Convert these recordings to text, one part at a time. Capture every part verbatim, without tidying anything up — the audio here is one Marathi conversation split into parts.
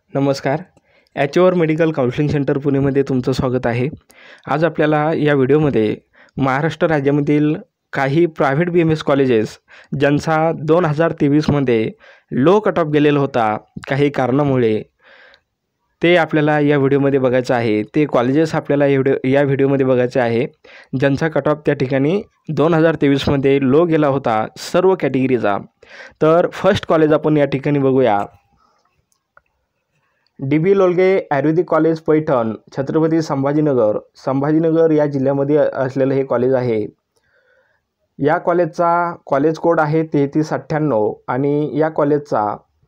नमस्कार. ॲचओआर मेडिकल काउन्सिलिंग सेंटर पुणेमध्ये तुमचं स्वागत आहे. आज आपल्याला या व्हिडिओमध्ये महाराष्ट्र राज्यामधील काही private B M S colleges ज्यांचा दोन हजार तेवीसमध्ये लो कट ऑफ गेलेला होता काही कारणामुळे, ते आपल्याला या व्हिडिओमध्ये बघायचं आहे. ते कॉलेजेस आपल्याला या व्हिडिओ या व्हिडिओमध्ये बघायचे आहे ज्यांचा कट ऑफ त्या ठिकाणी दोन हजार तेवीसमध्ये लो गेला होता सर्व कॅटेगरीचा. तर फर्स्ट कॉलेज आपण या ठिकाणी बघूया. डी बी लोलगे आयुर्वेदिक कॉलेज पैठण, छत्रपती संभाजीनगर संभाजीनगर या जिल्ह्यामध्ये असलेलं हे कॉलेज आहे. या कॉलेजचा कॉलेज कोड आहे तेहतीस अठ्ठ्याण्णव आणि या कॉलेजचा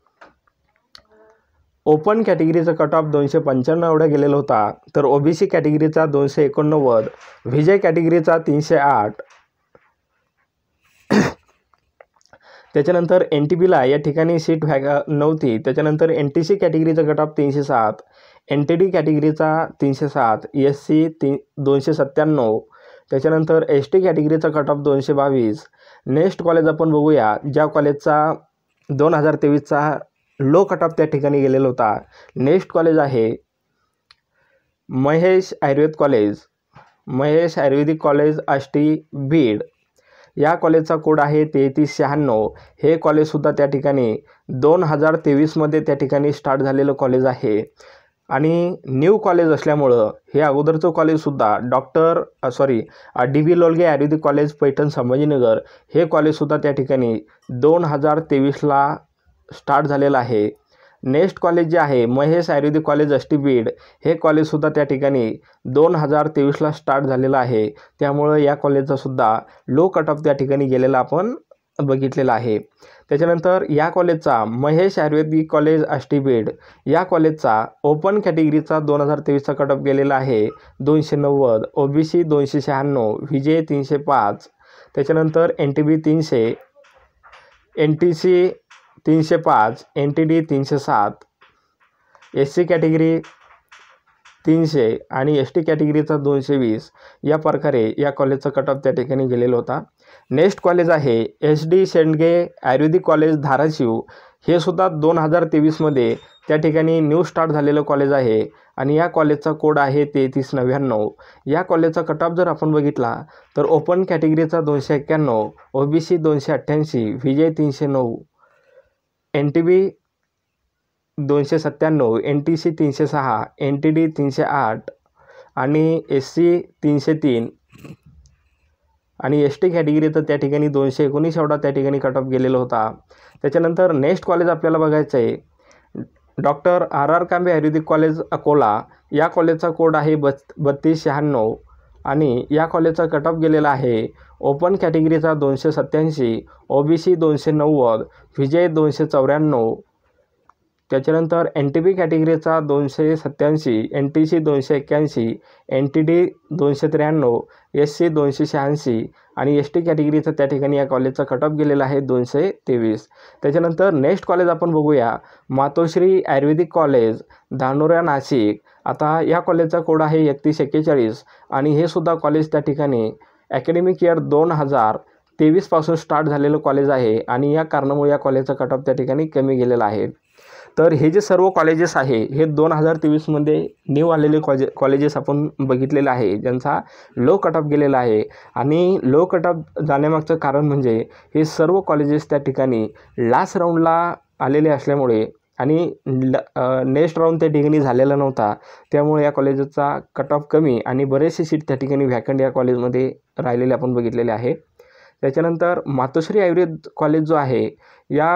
ओपन कॅटेगरीचा कट ऑफ दोनशे पंच्याण्णव एवढा गेलेला होता. तर ओबीसी कॅटेगरीचा दोनशे एकोणनव्वद, व्हीजे कॅटेगरीचा तीनशे आठ. त्याच्यानंतर एन टी बीला या ठिकाणी सीट व्हॅ नव्हती. त्याच्यानंतर एन टी सी कॅटेगरीचा कट ऑफ तीनशे सात, एन टी डी कॅटेगरीचा तीनशे सात, एस सी तीन दोनशे सत्त्याण्णव. त्याच्यानंतर एस टी कॅटेगरीचा कट ऑफ दोनशे बावीस. नेक्स्ट कॉलेज आपण बघूया ज्या कॉलेजचा दोन हजार तेवीसचा लो कट ऑफ त्या ठिकाणी गेलेला होता. नेक्स्ट कॉलेज आहे महेश आयुर्वेद कॉलेज महेश आयुर्वेदिक कॉलेज आष्टी बीड. या कॉलेजचा कोड आहे तेहतीस शहाण्णव. हे कॉलेजसुद्धा त्या ठिकाणी दोन हजार तेवीसमध्ये त्या ठिकाणी स्टार्ट झालेलं कॉलेज आहे आणि न्यू कॉलेज असल्यामुळं हे अगोदरचं कॉलेजसुद्धा doctor sorry D B Lolage आयुर्वेदिक कॉलेज पैठण संभाजीनगर हे कॉलेजसुद्धा त्या ठिकाणी दोन हजार तेवीसला स्टार्ट झालेलं आहे. नेक्स्ट कॉलेज जे आहे महेश आयुर्वेदिक कॉलेज आष्टी बीड हे कॉलेजसुद्धा त्या ठिकाणी दोन हजार तेवीसला स्टार्ट झालेलं आहे. त्यामुळं या कॉलेजचासुद्धा लो कट ऑफ त्या ठिकाणी गेलेला आपण बघितलेला आहे. त्याच्यानंतर या कॉलेजचा महेश आयुर्वेदिक कॉलेज आष्टी बीड या कॉलेजचा ओपन कॅटेगरीचा दोन हजार तेवीसचा कट ऑफ गेलेला आहे दोनशे नव्वद, ओबीसी दोनशे शहाण्णव, व्हीजे तीनशे पाच. त्याच्यानंतर एन टी बी तीनशे, एन टी सी तीनशे पाच, एन टी डी तीनशे सात, एस सी कॅटेगरी तीनशे आणि एस टी कॅटेगरीचा दोनशे वीस. या प्रकारे या कॉलेजचा कट ऑफ त्या ठिकाणी गेलेला होता. नेक्स्ट कॉलेज आहे एस डी शेंडगे आयुर्वेदिक कॉलेज धाराशिव. हे सुद्धा दोन हजार तेवीसमध्ये त्या ठिकाणी न्यू स्टार्ट झालेलं कॉलेज आहे आणि या कॉलेजचा कोड आहे तेहतीस नव्याण्णव. या कॉलेजचा कट ऑफ जर आपण बघितला तर ओपन कॅटेगरीचा दोनशे एक्क्याण्णव, ओबीसी दोनशे अठ्ठ्याऐंशी, व्हीजे तीनशे नऊ, एन टी बी दोनशे सत्त्याण्णव, एन टी सी तीनशे सहा, एन टी डी तीनशे आठ आणि एस सी तीनशे तीन आणि एस टी कॅटेगरीचं त्या ठिकाणी दोनशे एकोणीस एवढा त्या ठिकाणी कट ऑफ गेलेला होता. त्याच्यानंतर नेक्स्ट कॉलेज आपल्याला बघायचं आहे doctor R R Kambe ayurvedic college Akola. या कॉलेजचा कोड आहे बत बत्तीस शहाण्णव आणि या कॉलेजचा कट ऑफ गेलेला आहे ओपन कॅटेगरीचा दोनशे सत्त्याऐंशी, ओबीसी दोनशे नव्वद, व्हीजे दोनशे चौऱ्याण्णव. त्याच्यानंतर एन टी बी कॅटेगरीचा दोनशे सत्त्याऐंशी, एन टी सी दोनशे एक्क्याऐंशी, एन टी डी दोनशे त्र्याण्णव, एस सी दोनशे शहाऐंशी आणि एस टी कॅटेगरीचा त्या ठिकाणी या कॉलेजचा कट ऑफ गेलेला आहे दोनशे तेवीस. त्याच्यानंतर नेक्स्ट कॉलेज आपण बघूया मातोश्री आयुर्वेदिक कॉलेज धानोरा नाशिक. आता या कॉलेजचा कोड आहे एकतीस एक्केचाळीस आणि हे सुद्धा कॉलेज त्या ठिकाणी ॲकॅडमिक इयर दोन हजार तेवीसपासून स्टार्ट झालेलं कॉलेज आहे आणि या कारणामुळे या कॉलेजचा कट ऑफ त्या ठिकाणी कमी गेलेला आहे. तर हे जे सर्व कॉलेजेस आहे हे दोन हजार तेवीसमध्ये न्यू आलेले कॉलेज कॉलेजेस आपण बघितलेले आहे ज्यांचा लो कट ऑफ गेलेला आहे आणि लो कट ऑफ जाण्यामागचं कारण म्हणजे हे सर्व कॉलेजेस त्या ठिकाणी लास्ट राऊंडला आलेले असल्यामुळे आणि नेक्स्ट राऊंड त्या ठिकाणी झालेला नव्हता. त्यामुळे या कॉलेजचा कट ऑफ कमी आणि बरेचसे सीट त्या ठिकाणी व्हॅकंट या कॉलेजमध्ये राहिलेले आपण बघितलेले आहे. त्याच्यानंतर मातोश्री आयुर्वेद कॉलेज जो आहे या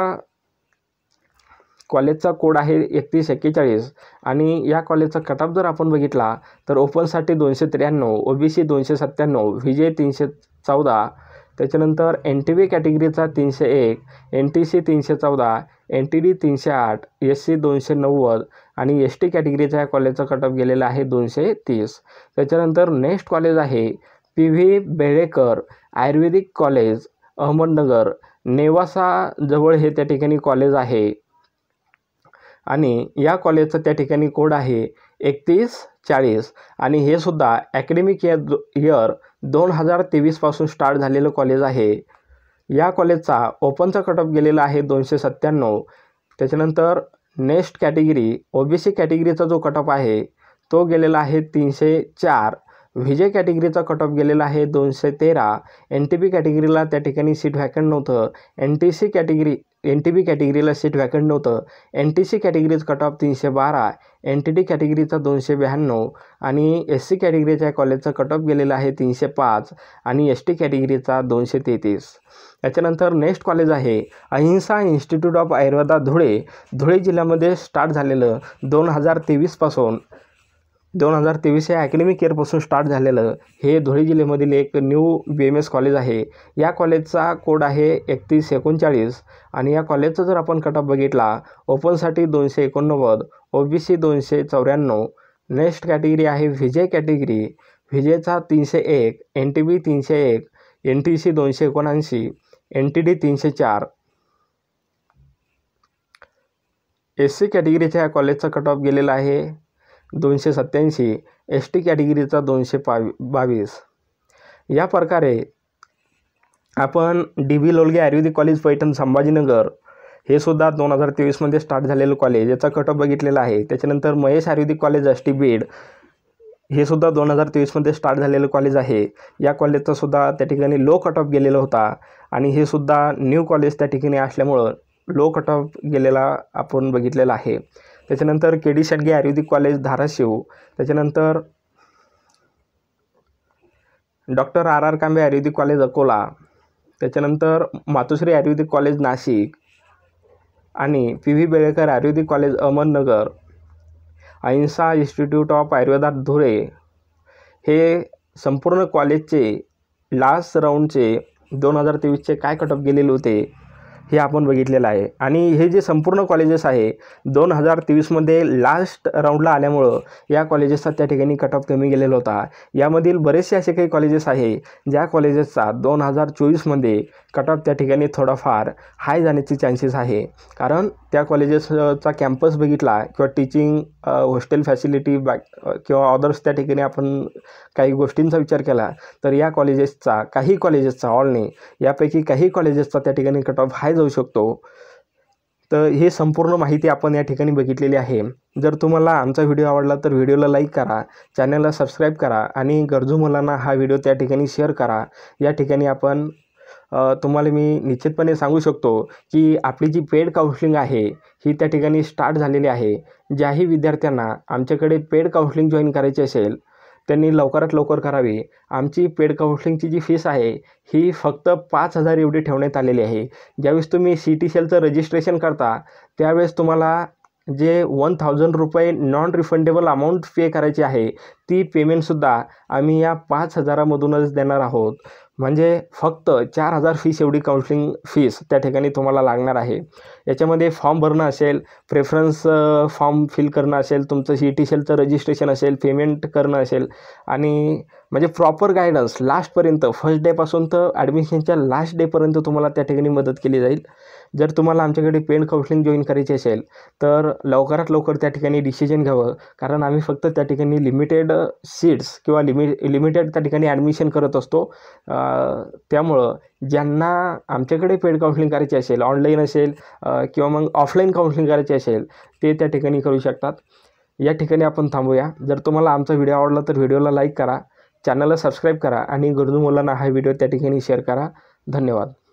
कॉलेजचा कोड आहे एकतीस एक्केचाळीस आणि या कॉलेजचा कट ऑफ जर आपण बघितला तर ओपनसाठी दोनशे त्र्याण्णव, ओबीसी दोनशे सत्त्याण्णव, व्हीजे तीनशे चौदा. त्याच्यानंतर एन टी बी कॅटेगरीचा तीनशे एक, एन टी सी तीनशे चौदा, एन टी डी तीनशे आठ, एस सी दोनशे नव्वद आणि एस टी कॅटेगरीचा या कॉलेजचा कट ऑफ गेलेला आहे दोनशे तीस. त्याच्यानंतर नेक्स्ट कॉलेज आहे P V Belekar ayurvedic college Ahmednagar Nevasa जवळ हे त्या ठिकाणी कॉलेज आहे आणि या कॉलेजचा त्या ठिकाणी कोड आहे एकतीस चाळीस आणि हे सुद्धा ॲकॅडमिक इयर इयर दोन हजार तेवीसपासून स्टार्ट झालेलं कॉलेज आहे. या कॉलेजचा ओपनचा कट ऑफ गेलेला आहे दोनशे सत्त्याण्णव. त्याच्यानंतर नेक्स्ट कॅटेगरी ओबीसी कॅटेगरीचा जो कट ऑफ आहे तो गेलेला आहे तीनशे चार. व्ही जे कॅटेगरीचा कट ऑफ गेलेला आहे दोनशे तेरा. एन टी बी कॅटेगरीला त्या ठिकाणी सीट व्हॅकंट नव्हतं. N T C category N T B कॅटेगरीला सीट व्हॅकंट नव्हतं. एन टी सी कॅटेगरीचा कट ऑफ तीनशे बारा. एन टी डी कॅटेगरीचा दोनशे ब्याण्णव आणि एस सी कॅटेगरीच्या कॉलेजचा कट ऑफ गेलेला आहे तीनशे पाच आणि एस टी कॅटेगरीचा दोनशे तेहतीस. त्याच्यानंतर नेक्स्ट कॉलेज आहे अहिंसा इन्स्टिट्यूट ऑफ आयुर्वेदा धुळे. धुळे जिल्ह्यामध्ये स्टार्ट झालेलं दोन हजार तेवीसपासून दोन हजार तेवीस या अकॅडमिक इयरपासून स्टार्ट झालेलं हे धुळे जिल्ह्यामधील एक new B M S college आहे. या कॉलेजचा कोड आहे एकतीस एकोणचाळीस आणि या कॉलेजचा जर आपण कट ऑफ बघितला ओपनसाठी दोनशे एकोणनव्वद, ओ बी सी दोनशे चौऱ्याण्णव. नेक्स्ट कॅटेगरी आहे व्ही जे कॅटेगरी. व्ही जेचा तीनशे एक, एन टी बी तीनशे एक, एन टी सी दोनशे एकोणऐंशी, एन टी डी तीनशे चार. एस सी कॅटेगरीच्या या कॉलेजचा कट ऑफ गेलेला आहे दोनशे सत्त्याऐंशी. एस टी कॅटेगरीचा दोनशे पावी बावीस. या प्रकारे आपण डी बी लोलगे आयुर्वेदिक कॉलेज पैठण संभाजीनगर हे सुद्धा दोन हजार तेवीसमध्ये स्टार्ट झालेलं कॉलेज याचा कट ऑफ बघितलेला आहे. त्याच्यानंतर महेश आयुर्वेदिक कॉलेज आष्टी बीड हे सुद्धा दोन हजार तेवीसमध्ये स्टार्ट झालेलं कॉलेज आहे. या कॉलेजचा सुद्धा त्या ठिकाणी लो कट ऑफ गेलेला होता आणि हे सुद्धा न्यू कॉलेज त्या ठिकाणी असल्यामुळं लो कट ऑफ गेलेला आपण बघितलेला आहे. त्याच्यानंतर के डी शेंडगे आयुर्वेदिक कॉलेज धाराशिव. त्याच्यानंतर doctor R R Kambe ayurvedic college Akola. त्याच्यानंतर मातोश्री आयुर्वेदिक कॉलेज नाशिक आणि P V Belekar ayurvedic college Ahmednagar. Ahinsa institute of Ayurveda Dhule हे संपूर्ण कॉलेजचे लास्ट राऊंडचे दोन हजार तेवीसचे काय कट ऑफ गेलेले होते हे आपण बघितलेलं आहे. आणि हे जे संपूर्ण कॉलेजेस आहे दोन हजार तेवीसमध्ये लास्ट राऊंडला आल्यामुळं या कॉलेजेसचा त्या ठिकाणी कट ऑफ कमी गेलेला होता. यामधील बरेचसे असे काही कॉलेजेस आहे ज्या कॉलेजेसचा दोन हजार चोवीसमध्ये कट ऑफ त्या ठिकाणी थोडाफार हाय जाण्याचे चान्सेस आहे. कारण त्या कॉलेजेसचा कॅम्पस बघितला किंवा टीचिंग हॉस्टेल फॅसिलिटी बॅक किंवा अदर्स त्या ठिकाणी आपण काही गोष्टींचा विचार केला तर या कॉलेजेसचा काही कॉलेजेसचा ऑल नाही यापैकी काही कॉलेजेसचा त्या ठिकाणी कट ऑफ हाय जाऊ शकतो. तर हे संपूर्ण माहिती आपण या ठिकाणी बघितलेली आहे. जर तुम्हाला आमचा व्हिडिओ आवडला तर व्हिडिओला लाईक करा, चॅनलला सबस्क्राईब करा आणि गरजू मुलांना हा व्हिडिओ त्या ठिकाणी शेअर करा. या ठिकाणी आपण तुम्हाला मी निश्चितपणे सांगू शकतो की आपली जी पेड काउन्सिलिंग आहे ही त्या ठिकाणी स्टार्ट झालेली आहे. ज्याही विद्यार्थ्यांना आमच्याकडे पेड काउन्सिलिंग जॉईन करायची असेल त्यांनी लवकरात लवकर करावी. आमची पेड काउन्सिलिंगची जी फीस आहे ही फक्त पाच हजार एवढी ठेवण्यात आलेली आहे. ज्यावेळेस तुम्ही सी टी सेलचं रजिस्ट्रेशन करता त्यावेळेस तुम्हाला जे वन थाउजंड रुपये नॉन रिफंडेबल अमाऊंट पे करायची आहे ती पेमेंटसुद्धा आम्ही या पाच हजारामधूनच देणार आहोत. म्हणजे फक्त चार हजार फीस एवढी काउन्सिलिंग फीस त्या ठिकाणी तुम्हाला लागणार आहे. याच्यामध्ये फॉर्म भरणं असेल, प्रेफरन्स फॉर्म फिल करणं असेल, तुमचं सी टी सेलचं रजिस्ट्रेशन असेल, पेमेंट करणं असेल आणि म्हणजे प्रॉपर गायडन्स लास्टपर्यंत फर्स्ट डेपासून तर ॲडमिशनच्या लास्ट डेपर्यंत तुम्हाला त्या ठिकाणी मदत केली जाईल. जर तुम्हाला आमच्याकडे पेड काउन्सिलिंग जॉईन करायची असेल तर लवकरात लवकर त्या ठिकाणी डिसिजन घ्यावं. कारण आम्ही फक्त त्या ठिकाणी लिमिटेड सीट्स किंवा लिमि लिमिटेड त्या ठिकाणी ॲडमिशन करत असतो. त्यामुळं ज्यांना आमच्याकडे पेड काउन्सिलिंग करायची असेल, ऑनलाईन असेल किंवा मग ऑफलाईन काउन्सिलिंग करायची असेल ते त्या ठिकाणी करू शकतात. या ठिकाणी आपण थांबूया. जर तुम्हाला आमचा व्हिडिओ आवडला तर व्हिडिओला लाईक करा, चॅनलला सबस्क्राईब करा आणि गरजू मुलांना हा व्हिडिओ त्या ठिकाणी शेअर करा. धन्यवाद.